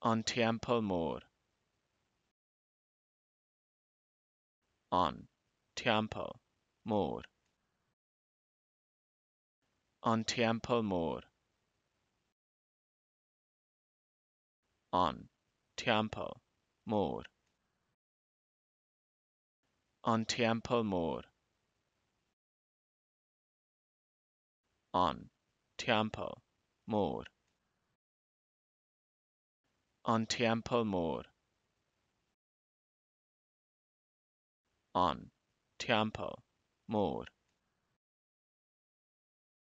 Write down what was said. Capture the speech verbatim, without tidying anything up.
On Teampall mór. On Teampall mór. On Teampall mór. On Teampall mór. On Teampall mór. On Teampall mór. On Teampall mór. On Teampall mór.